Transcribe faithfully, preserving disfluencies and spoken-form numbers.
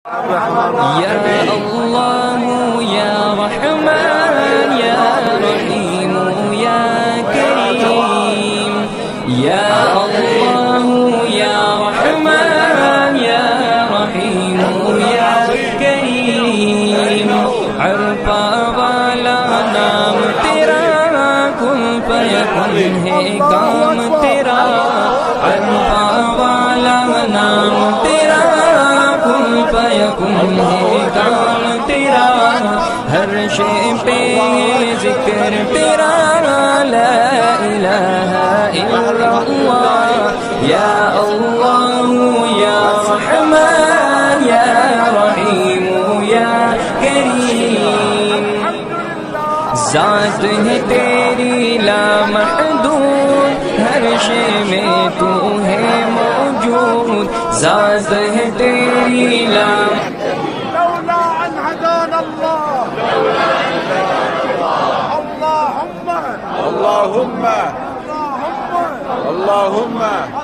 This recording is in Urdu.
يا الله يا رحمن يا رحيم يا كريم. يا الله يا رحمن يا رحيم يا كريم. عرفا والا نام تیرا کن فیکن ہے کام تیرا. عرفا والا نام تیرا کن فیکن ہے کام تیرا. ہر شے پہ ذکر تیرا لا الہ الا اللہ. یا اللہ یا رحمن یا رحیم یا کریم. ذات ہے تیری لامحدود ہر شے میں تو ہے موجود. ذات ہے تیری لامحدود لولا أن هدانا الله اللهم اللهم اللهم اللهم